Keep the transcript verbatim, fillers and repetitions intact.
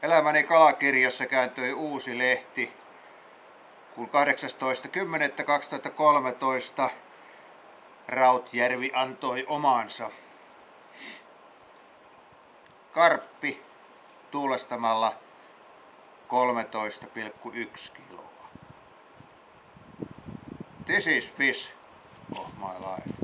Elämäni kalakirjassa kääntyi uusi lehti, kun kahdeksastoista kymmenettä kaksituhattakolmetoista Rautjärvi antoi omansa. Karppi tuulestamalla kolmetoista pilkku yksi kiloa. This is fish of my life.